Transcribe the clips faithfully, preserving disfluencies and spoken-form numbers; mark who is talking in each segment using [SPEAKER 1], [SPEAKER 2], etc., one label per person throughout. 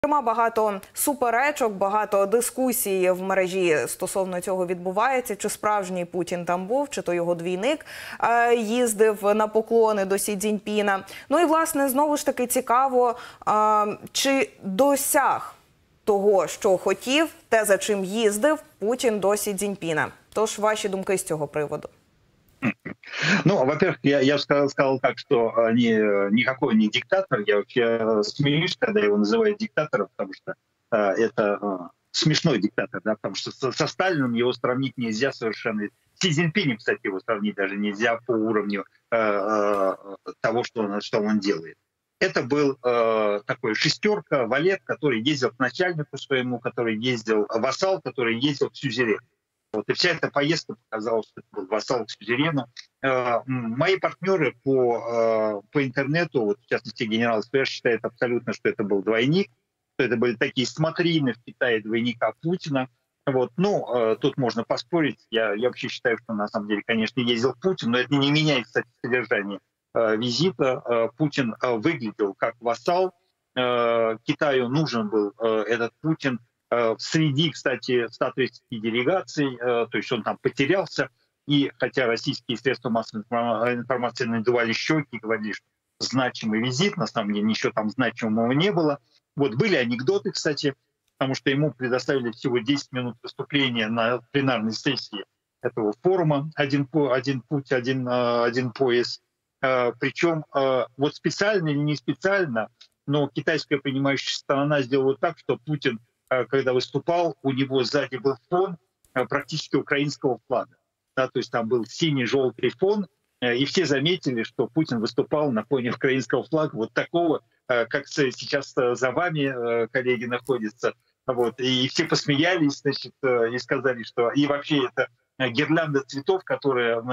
[SPEAKER 1] Багато суперечок, багато дискусій в мережі стосовно цього відбувається. Чи справжній Путін там був, чи то його двійник е, їздив на поклони до Сі Цзіньпіна. Ну і, власне, знову ж таки цікаво, е, чи досяг того, що хотів, те, за чим їздив Путін до Сі Цзіньпіна. Тож, ваші думки з цього приводу?
[SPEAKER 2] Ну, во-первых, я, я сказал, сказал так, что они, никакой не диктатор. Я вообще смеюсь, когда его называют диктатором, потому что э, это э, смешной диктатор, да, потому что со, со Сталиным его сравнить нельзя совершенно. С Си Цзиньпинем, кстати, его сравнить даже нельзя по уровню э, э, того, что он, что он делает. Это был э, такой шестерка, валет, который ездил к начальнику своему, который ездил, вассал, который ездил к сюзерену. Вот, и вся эта поездка показала, что это был вассал к сюзерену. Э, мои партнеры по, э, по интернету, вот, в частности генерал СПР, считает абсолютно, что это был двойник, что это были такие смотрины в Китае двойника Путина. Вот. Ну, э, тут можно поспорить. Я, я вообще считаю, что на самом деле, конечно, ездил Путин, но это не меняет, кстати, содержание э, визита. Э, Путин э, выглядел как вассал. Э, Китаю нужен был э, этот Путин. Среди, кстати, ста тридцати делегаций, то есть он там потерялся, и хотя российские средства массовой информации надували щеки и говорили, что значимый визит, на самом деле ничего там значимого не было. Вот были анекдоты, кстати, потому что ему предоставили всего десять минут выступления на пленарной сессии этого форума «Один, один путь, один, один пояс». Причем вот специально или не специально, но китайская принимающая сторона сделала так, что Путин, когда выступал, у него сзади был фон практически украинского флага. Да, то есть там был синий-желтый фон, и все заметили, что Путин выступал на фоне украинского флага, вот такого, как сейчас за вами, коллеги, находится. Вот, и все посмеялись, значит, и сказали, что и вообще это гирлянда цветов, которая,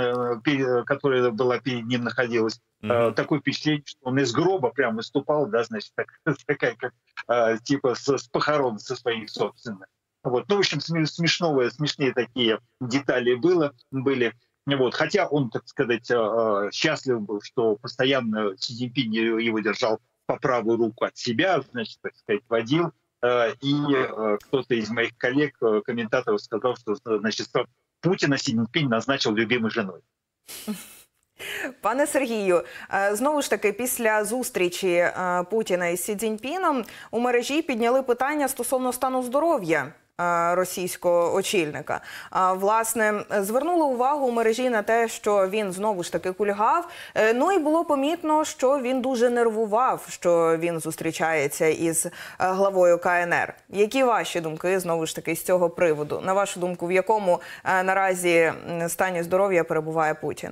[SPEAKER 2] которая была перед ним находилась, mm-hmm. такое впечатление, что он из гроба прям выступал, да, значит, так, такая, как типа с, с похорон со своих собственных. Вот. Ну, в общем, смешного, смешные такие детали было, были. Вот. Хотя он, так сказать, счастлив был, что постоянно Си Цзиньпин его держал по правую руку от себя, значит, так сказать, водил. И кто-то из моих коллег, комментаторов, сказал, что, значит, Путіна Сі Цзіньпін назначив любимою жіною.
[SPEAKER 1] Пане Сергію, знову ж таки, після зустрічі Путіна із Сі Цзіньпіном у мережі підняли питання стосовно стану здоров'я російського очільника. Власне, звернули увагу у мережі на те, що він знову ж таки кульгав. Ну і було помітно, що він дуже нервував, що він зустрічається із главою Ка Ен Ер. Які ваші думки, знову ж таки, з цього приводу? На вашу думку, в якому наразі стані здоров'я перебуває Путін?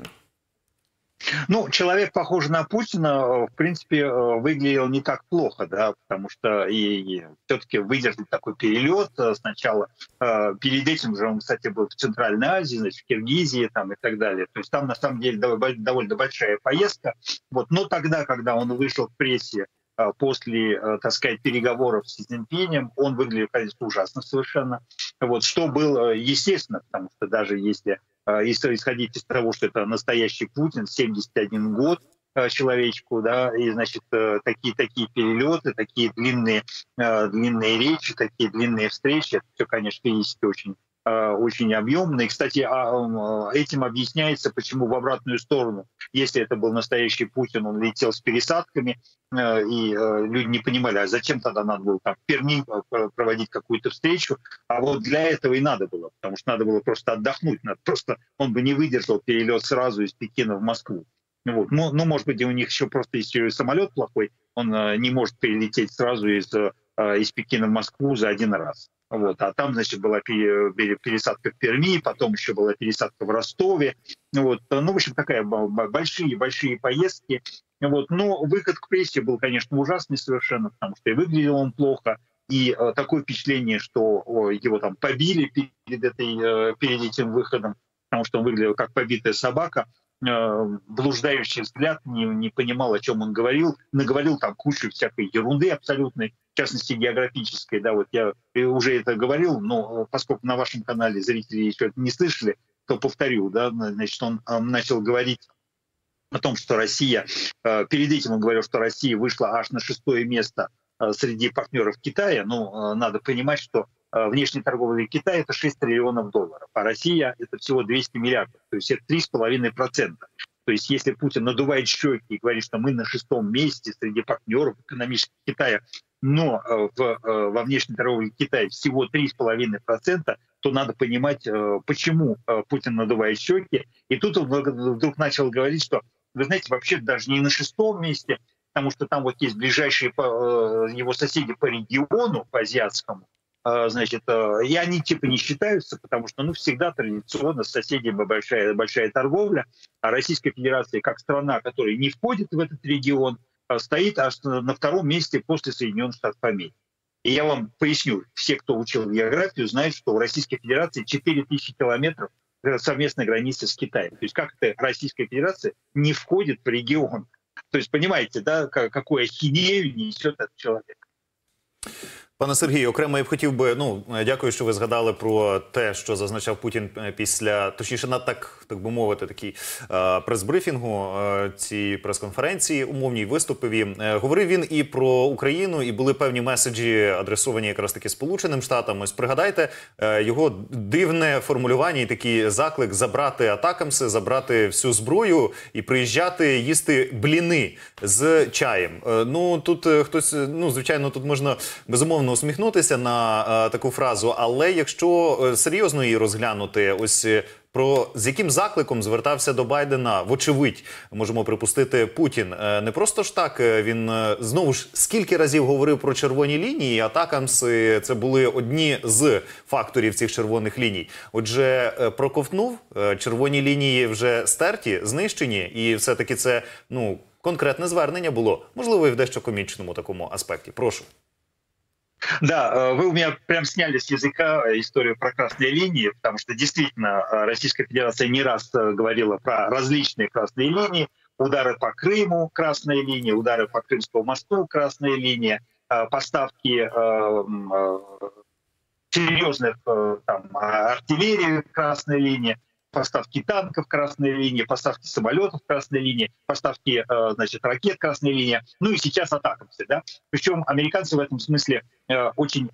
[SPEAKER 2] Ну, человек, похожий на Путина, в принципе, выглядел не так плохо, да, потому что и, и все-таки выдержать такой перелет сначала. Перед этим же он, кстати, был в Центральной Азии, значит, в Киргизии там, и так далее. То есть там, на самом деле, довольно большая поездка. Вот. Но тогда, когда он вышел в прессе после, так сказать, переговоров с Си Цзиньпинем, он выглядел, конечно, ужасно совершенно. Вот. Что было естественно, потому что даже если... Если исходить из того, что это настоящий Путин, семьдесят один год человечку, да, и, значит, такие, такие перелеты, такие длинные, длинные речи, такие длинные встречи, это все, конечно, есть очень, очень объемно. И, кстати, этим объясняется, почему в обратную сторону, если это был настоящий Путин, он летел с пересадками, и люди не понимали, а зачем тогда надо было там в Перми проводить какую-то встречу, а вот для этого и надо было, потому что надо было просто отдохнуть, надо просто он бы не выдержал перелет сразу из Пекина в Москву. Вот. Ну, ну, может быть, у них еще просто есть самолет плохой, он не может перелететь сразу из, из Пекина в Москву за один раз. Вот. А там, значит, была пересадка в Перми, потом еще была пересадка в Ростове. Вот. Ну, в общем, такая большие-большие поездки. Вот. Но выход к прессе был, конечно, ужасный совершенно, потому что и выглядел он плохо, и э, такое впечатление, что о, его там побили перед, этой, э, перед этим выходом, потому что он выглядел как побитая собака, э, блуждающий взгляд, не, не понимал, о чем он говорил, наговорил там кучу всякой ерунды абсолютной, в частности географической, да, вот я уже это говорил, но поскольку на вашем канале зрители еще это не слышали, то повторю, да, значит, он э, начал говорить о том, что Россия, перед этим он говорил, что Россия вышла аж на шестое место среди партнеров Китая, ну, надо понимать, что внешняя торговля Китая — это шесть триллионов долларов, а Россия — это всего двести миллиардов, то есть это три с половиной процента. То есть если Путин надувает щеки и говорит, что мы на шестом месте среди партнеров экономических Китая, но в, во внешней торговле Китая всего три с половиной процента, то надо понимать, почему Путин надувает щеки. И тут он вдруг начал говорить, что, вы знаете, вообще даже не на шестом месте, потому что там вот есть ближайшие его соседи по региону, по азиатскому, значит, и они типа не считаются, потому что, ну, всегда традиционно с соседями большая, большая торговля, а Российская Федерация, как страна, которая не входит в этот регион, стоит аж на втором месте после Соединенных Штатов Америки. И я вам поясню, все, кто учил географию, знают, что у Российской Федерации четыре тысячи километров совместной границы с Китаем. То есть как это Российская Федерация не входит в регион? То есть понимаете, да, какую ахинею несет этот человек.
[SPEAKER 3] Пане Сергію, окремо я б хотів би, ну, дякую, що ви згадали про те, що зазначав Путін після, точніше, на так, так би мовити, такій е, прес-брифінгу, е, цій прес-конференції умовній, виступиві. Е, говорив він і про Україну, і були певні меседжі, адресовані якраз таки Сполученим Штатам. Ось пригадайте е, його дивне формулювання і такий заклик забрати атакамси, забрати всю зброю і приїжджати їсти бліни з чаєм. Е, ну, тут е, хтось, ну, звичайно, тут можна безумовно усміхнутися на а, таку фразу, але якщо а, серйозно її розглянути, ось про з яким закликом звертався до Байдена, вочевидь, можемо припустити, Путін. Не просто ж так, він знову ж скільки разів говорив про червоні лінії, атакамси це були одні з факторів цих червоних ліній. Отже, проковтнув, червоні лінії вже стерті, знищені, і все-таки це, ну, конкретне звернення було, можливо, і в дещо комічному такому аспекті. Прошу.
[SPEAKER 2] Да, вы у меня прям сняли с языка историю про красные линии, потому что действительно Российская Федерация не раз говорила про различные красные линии, удары по Крыму, красные линии, удары по Крымскому мосту, красные линии, поставки серьезных там, артиллерии, красные линии, поставки танков красной линии, поставки самолетов красной линии, поставки, значит, ракет красной линии, ну и сейчас атакамсы, да. Причем американцы в этом смысле очень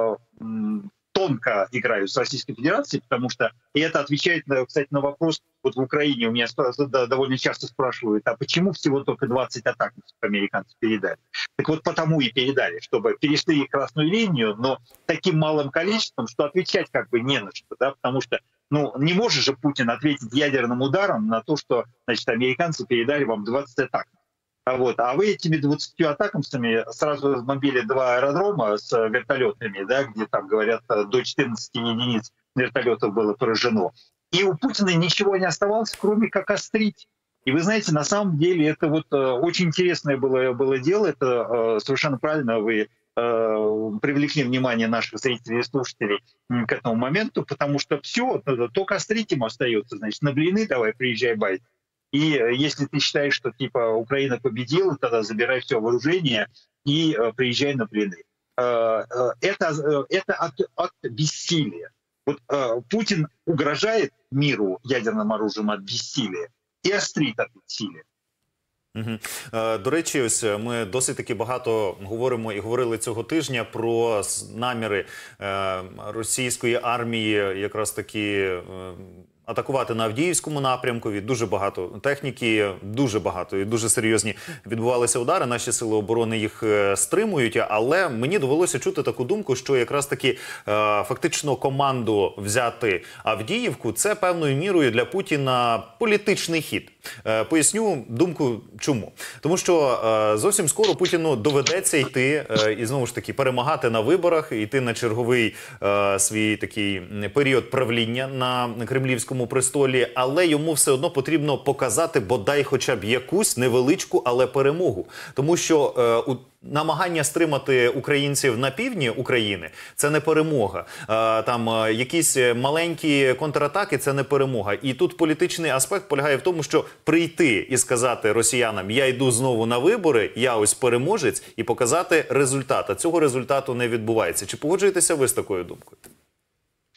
[SPEAKER 2] тонко играют с Российской Федерацией, потому что, и это отвечает, кстати, на вопрос, вот в Украине у меня довольно часто спрашивают, а почему всего только двадцать атакамсов американцы передали? Так вот потому и передали, чтобы перешли красную линию, но таким малым количеством, что отвечать как бы не на что, да, потому что ну, не может же Путин ответить ядерным ударом на то, что, значит, американцы передали вам двадцать атак. А, вот, а вы этими двадцатью атакамсами сразу разбомбили два аэродрома с вертолетами, да, где там, говорят, до четырнадцати единиц вертолетов было поражено. И у Путина ничего не оставалось, кроме как острить. И вы знаете, на самом деле это вот э, очень интересное было, было дело, это э, совершенно правильно вы привлекли внимание наших зрителей и слушателей к этому моменту, потому что все, только острить им остается. Значит, на блины давай, приезжай, Байден. И если ты считаешь, что типа Украина победила, тогда забирай все вооружение и приезжай на блины. Это, это акт, акт бессилия. Вот Путин угрожает миру ядерным оружием от бессилия и острит от бессилия.
[SPEAKER 3] Угу. До речі, ось ми досить таки багато говоримо і говорили цього тижня про наміри російської армії якраз таки атакувати на Авдіївському напрямку. Від дуже багато техніки, дуже багато і дуже серйозні відбувалися удари. Наші сили оборони їх стримують, але мені довелося чути таку думку, що якраз таки фактично команду взяти Авдіївку – це певною мірою для Путіна політичний хід. Поясню думку чому. Тому що зовсім скоро Путіну доведеться йти і знову ж таки перемагати на виборах, йти на черговий свій такий період правління на кремлівському престолі, але йому все одно потрібно показати бодай хоча б якусь невеличку, але перемогу. Тому що у намагання стримати українців на півдні України – це не перемога. Там якісь маленькі контратаки – це не перемога. І тут політичний аспект полягає в тому, що прийти і сказати росіянам «я йду знову на вибори, я ось переможець» і показати результат. А цього результату не відбувається. Чи погоджуєтеся ви з такою думкою?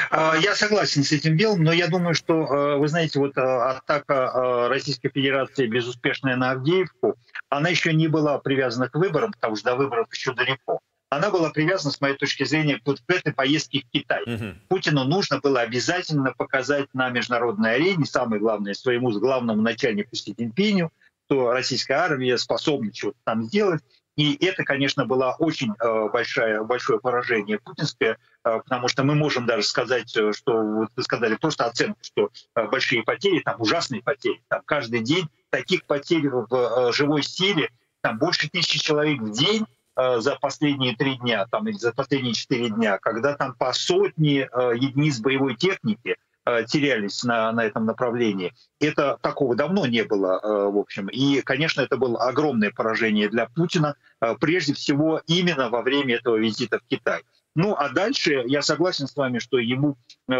[SPEAKER 2] Я согласен с этим делом, но я думаю, что, вы знаете, вот атака Российской Федерации безуспешная на Авдеевку, она еще не была привязана к выборам, потому что до выборов еще далеко. Она была привязана, с моей точки зрения, вот к этой поездке в Китай. Uh-huh. Путину нужно было обязательно показать на международной арене, самое главное, своему главному начальнику Си Цзиньпиню, что российская армия способна чего-то там сделать. И это, конечно, было очень э, большое, большое поражение путинское, э, потому что мы можем даже сказать, что, вот вы сказали, просто оценку, что э, большие потери, там ужасные потери, там каждый день таких потерь в э, живой силе, там больше тысячи человек в день, за последние три дня, там, или за последние четыре дня, когда там по сотне э, единиц боевой техники э, терялись на, на этом направлении. Это такого давно не было, э, в общем. И, конечно, это было огромное поражение для Путина, э, прежде всего именно во время этого визита в Китай. Ну, а дальше я согласен с вами, что ему э,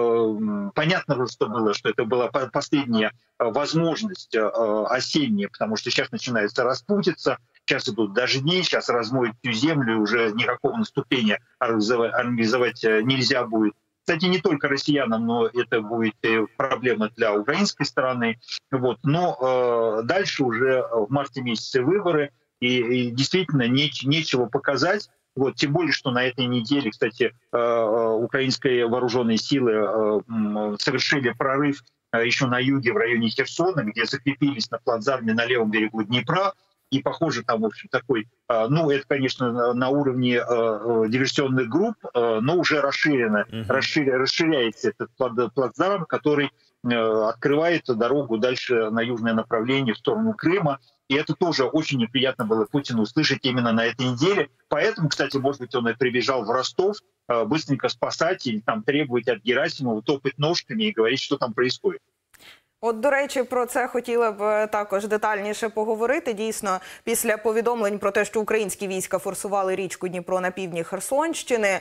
[SPEAKER 2] э, понятно, что было, что это была последняя возможность э, осенняя, потому что сейчас начинается распутиться, сейчас идут дожди, сейчас размоют всю землю, и уже никакого наступления организовать нельзя будет. Кстати, не только россиянам, но это будет проблема для украинской стороны. Вот. Но э, дальше уже в марте месяце выборы, и, и действительно неч, нечего показать. Вот, тем более, что на этой неделе, кстати, украинские вооруженные силы совершили прорыв еще на юге, в районе Херсона, где закрепились на плацдарме на левом берегу Днепра. И, похоже, там, в общем, такой, ну, это, конечно, на уровне диверсионных групп, но уже расширено, uh-huh. расширя, расширяется этот плацдарм, который открывает дорогу дальше на южное направление в сторону Крыма. И это тоже очень неприятно было Путину услышать именно на этой неделе. Поэтому, кстати, может быть, он и прибежал в Ростов быстренько спасать или там требовать от Герасимова топать ножками и говорить, что там происходит.
[SPEAKER 1] От, до речі, про це хотіла б також детальніше поговорити. Дійсно, після повідомлень про те, що українські війська форсували річку Дніпро на півдні Херсонщини,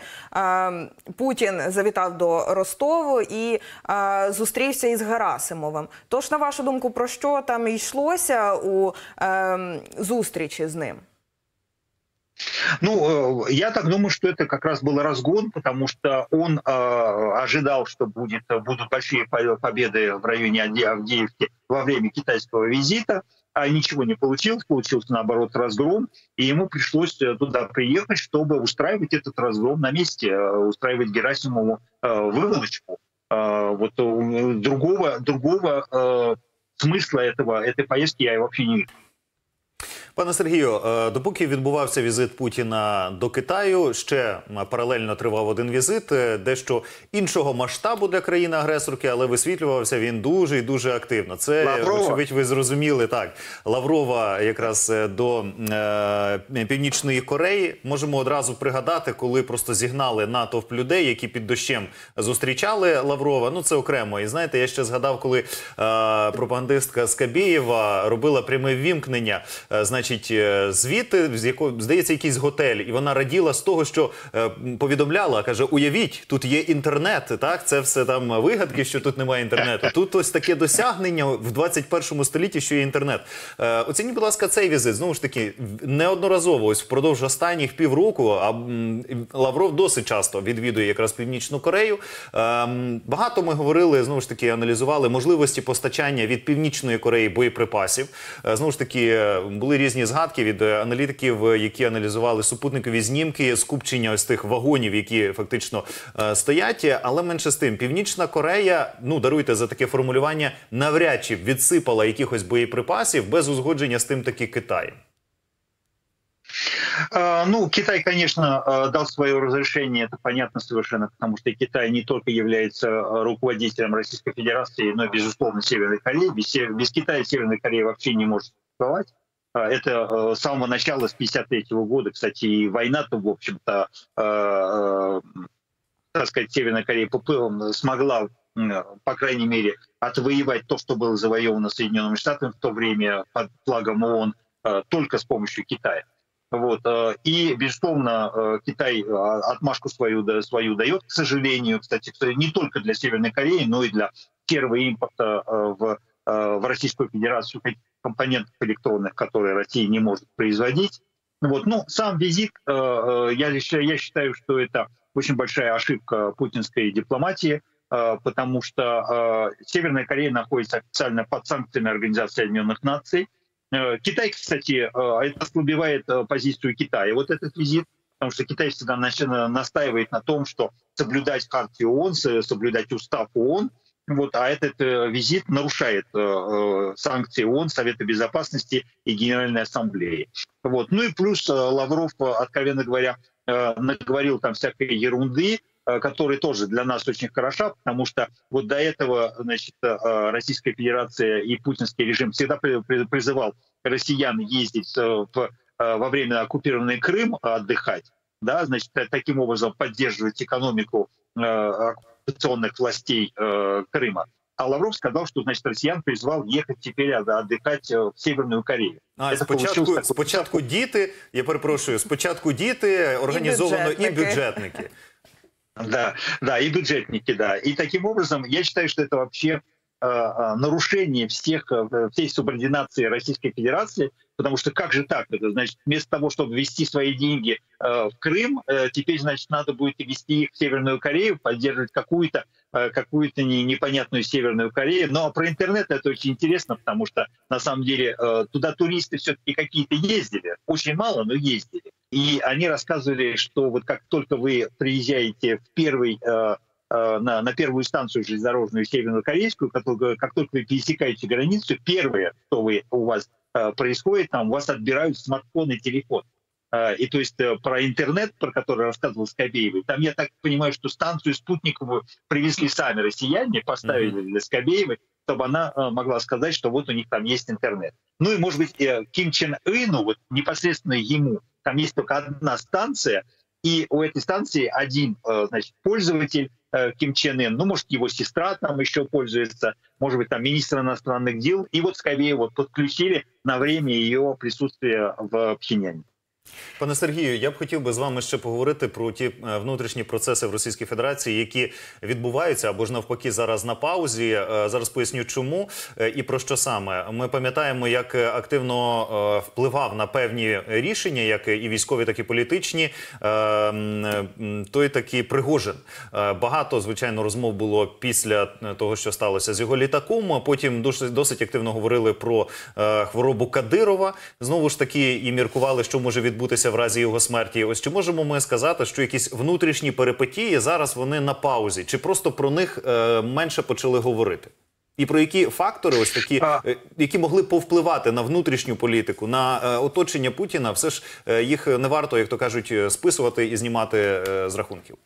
[SPEAKER 1] Путін завітав до Ростову і зустрівся із Герасимовим. Тож, на вашу думку, про що там йшлося у зустрічі з ним?
[SPEAKER 2] Ну, я так думаю, что это как раз был разгон, потому что он э, ожидал, что будет, будут большие победы в районе Авдеевки во время китайского визита, а ничего не получилось, получился, наоборот, разгром, и ему пришлось туда приехать, чтобы устраивать этот разгром на месте, устраивать Герасимову э, выволочку. Э, вот другого, другого э, смысла этого, этой поездки я вообще не вижу.
[SPEAKER 3] Пане Сергію, допоки відбувався візит Путіна до Китаю, ще паралельно тривав один візит, дещо іншого масштабу для країни-агресорки, але висвітлювався він дуже і дуже активно. Це, Лаврова. Очевидь, ви зрозуміли, так, Лаврова якраз до е, Північної Кореї. Можемо одразу пригадати, коли просто зігнали натовп людей, які під дощем зустрічали Лаврова. Ну, це окремо. І знаєте, я ще згадав, коли е, пропагандистка Скабєєва робила пряме ввімкнення, е, значить, звідти, з якого, здається, якийсь готель, і вона раділа з того, що е, повідомляла, каже, уявіть, тут є інтернет, так, це все там вигадки, що тут немає інтернету. Тут ось таке досягнення в двадцять першому столітті, що є інтернет. Е, оцініть, будь ласка, цей візит, знову ж таки, неодноразово, ось впродовж останніх півроку, а м, Лавров досить часто відвідує якраз Північну Корею. Е, багато ми говорили, знову ж таки, аналізували можливості постачання від Північної Кореї боєприпасів. Е, знову ж таки, були різні згадки від аналітиків, які аналізували супутникові знімки, скупчення ось тих вагонів, які фактично е, стоять. Але менше з тим, Північна Корея, ну, даруйте за таке формулювання, навряд чи відсипала якихось боєприпасів без узгодження з тим таки Китаєм.
[SPEAKER 2] Ну, Китай, конечно, дал свое разрешение, это понятно совершенно, потому что Китай не только является руководителем Российской Федерации, но и, безусловно, Северной Кореи. Без, без Китая Северная Корея вообще не может существовать. Это с самого начала, с пятьдесят третьего года, кстати, и война-то, в общем-то, э, так сказать, Северная Корея смогла, по крайней мере, отвоевать то, что было завоевано Соединенными Штатами в то время под флагом ООН, только с помощью Китая. Вот. И, безусловно, Китай отмашку свою, свою дает, к сожалению, кстати, не только для Северной Кореи, но и для серого импорта в, в Российскую Федерацию компонентов электронных, которые Россия не может производить. Вот. Ну, сам визит, я, я считаю, что это очень большая ошибка путинской дипломатии, потому что Северная Корея находится официально под санкциями Организации Объединенных Наций. Китай, кстати, это ослабевает позицию Китая. Вот этот визит, потому что Китай всегда настаивает на том, что соблюдать Хартию ООН, соблюдать устав ООН, вот, а этот визит нарушает санкции ООН, Совета Безопасности и Генеральной Ассамблеи. Вот. Ну и плюс Лавров, откровенно говоря, наговорил там всякой ерунды, которая тоже для нас очень хороша, потому что вот до этого, значит, Российская Федерация и путинский режим всегда призывал россиян ездить в, во время оккупированный Крым отдыхать, да, значит, таким образом поддерживать экономику оккупационных властей Крыма. А Лавров сказал, что, значит, россиян призвал ехать теперь отдыхать в Северную Корею.
[SPEAKER 3] А, спочатку, такой... спочатку діти, я перепрошую, спочатку діти, організовано і бюджетники. І бюджетники.
[SPEAKER 2] Да, да, и бюджетники, да. И таким образом, я считаю, что это вообще э, нарушение всех, всей субординации Российской Федерации, потому что как же так? Это значит, вместо того, чтобы ввести свои деньги э, в Крым, э, теперь, значит, надо будет ввести их в Северную Корею, поддерживать какую-то э, какую-то не, непонятную Северную Корею. Но про интернет это очень интересно, потому что, на самом деле, э, туда туристы все-таки какие-то ездили. Очень мало, но ездили. И они рассказывали, что вот как только вы приезжаете в первый, э, э, на, на первую станцию железнодорожную северокорейскую, как, как только вы пересекаете границу, первое, что вы, у вас э, происходит, там у вас отбирают смартфон и телефон. Э, и то есть э, про интернет, про который рассказывал Скобеевый, там, я так понимаю, что станцию спутниковую привезли сами россияне, поставили для Скобеевой, чтобы она э, могла сказать, что вот у них там есть интернет. Ну и, может быть, э, Ким Чен Ыну, вот непосредственно ему, там есть только одна станция, и у этой станции один, значит, пользователь Ким Чен Ын, ну, может, его сестра там еще пользуется, может быть, там министр иностранных дел, и вот Скобееву вот подключили на время ее присутствия в Пхеньяне.
[SPEAKER 3] Пане Сергію, я б хотів би з вами ще поговорити про ті внутрішні процеси в Російській Федерації, які відбуваються або ж навпаки зараз на паузі. Зараз поясню чому і про що саме. Ми пам'ятаємо, як активно впливав на певні рішення, як і військові, так і політичні, той такий Пригожин. Багато, звичайно, розмов було після того, що сталося з його літаком. Потім досить активно говорили про хворобу Кадирова. Знову ж таки і міркували, що може відбутися відбутися в разі його смерті. Ось чи можемо ми сказати, що якісь внутрішні перипетії зараз вони на паузі? Чи просто про них е, менше почали говорити? І про які фактори, ось такі, е, які могли повпливати на внутрішню політику, на е, оточення Путіна, все ж е, їх не варто, як то кажуть, списувати і знімати е, з рахунків?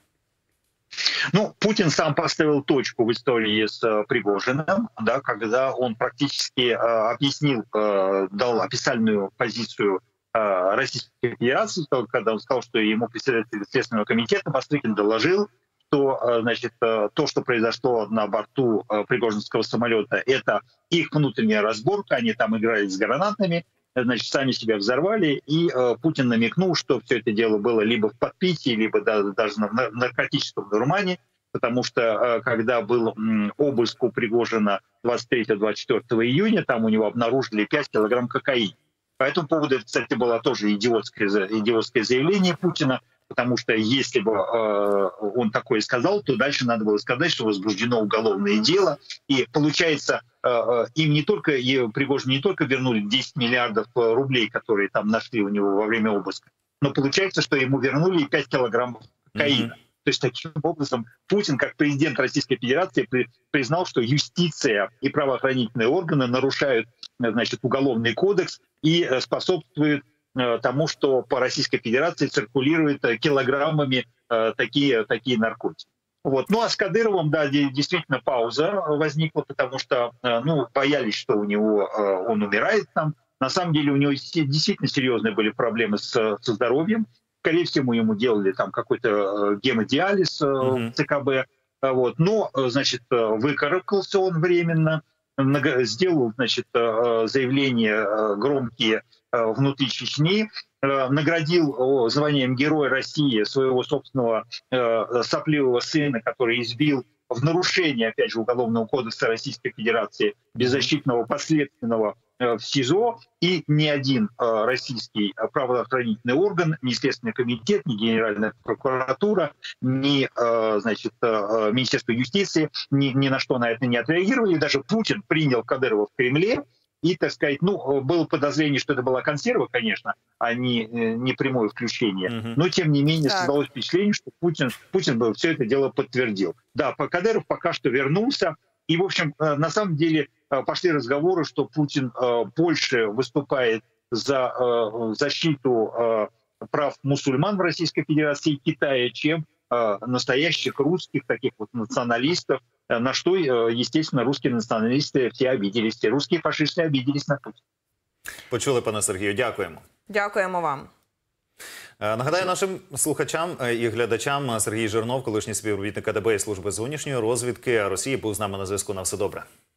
[SPEAKER 2] Ну, Путин сам поставил точку в истории с э, Пригожиным, да, когда он практически э, объяснил, э, дал официальную позицию э, Российской Федерации, когда он сказал, что ему председатель Следственного комитета Бастрыкин доложил, что э, значит, э, то, что произошло на борту э, пригожинского самолета, это их внутренняя разборка, они там играли с гранатами, значит, сами себя взорвали, и э, Путин намекнул, что все это дело было либо в подпитии, либо да, даже на, на наркотическом дурмане, потому что э, когда был м, обыск у Пригожина двадцать третьего — двадцать четвёртого июня, там у него обнаружили пять килограмм кокаина. По этому поводу, кстати, было тоже идиотское, идиотское заявление Путина, потому что если бы э, он такое сказал, то дальше надо было сказать, что возбуждено уголовное дело. И получается, э, им не только, и Пригожин не только вернули десять миллиардов рублей, которые там нашли у него во время обыска, но получается, что ему вернули пять килограммов кокаина. Mm-hmm. То есть таким образом Путин, как президент Российской Федерации, при, признал, что юстиция и правоохранительные органы нарушают, значит, уголовный кодекс и способствуют тому, что по Российской Федерации циркулируют килограммами э, такие, такие наркотики. Вот. Ну а с Кадыровым, да, действительно пауза возникла, потому что э, ну, боялись, что у него э, он умирает там. На самом деле у него действительно серьезные были проблемы с, со здоровьем. Скорее всего, ему делали там какой-то э, гемодиализ э, mm-hmm. в ЦКБ. Вот. Но, значит, выкарабкался он временно, сделал, значит, заявления громкие внутри Чечни, наградил званием Героя России своего собственного сопливого сына, который избил в нарушение, опять же, Уголовного кодекса Российской Федерации, беззащитного последственного в СИЗО, и ни один российский правоохранительный орган, ни Следственный комитет, ни Генеральная прокуратура, ни, значит, Министерство юстиции ни, ни на что на это не отреагировали. Даже Путин принял Кадырова в Кремле, и, так сказать, ну, было подозрение, что это была консерва, конечно, а не, не прямое включение. Mm-hmm. Но, тем не менее, так. создалось впечатление, что Путин, Путин был, все это дело подтвердил. Да, Кадыров пока что вернулся. И, в общем, на самом деле пошли разговоры, что Путин больше выступает за защиту прав мусульман в Российской Федерации и Китая, чем настоящих русских, таких вот националистов, на что, естественно, русские националисты все обиделись. Русские фашисты обиделись на Путина.
[SPEAKER 3] Почули, пане Сергію. Дякуємо.
[SPEAKER 1] Дякуємо вам.
[SPEAKER 3] Нагадаю нашим слухачам і глядачам, Сергій Жирнов, колишній співробітник КДБ і Служби зовнішньої розвідки Росії, був з нами на зв'язку. На все добре.